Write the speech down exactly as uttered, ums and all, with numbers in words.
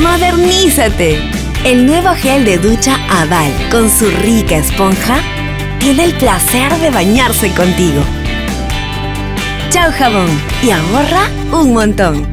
¡Modernízate! El nuevo gel de ducha Aval, con su rica esponja, tiene el placer de bañarse contigo. Chao jabón y ahorra un montón.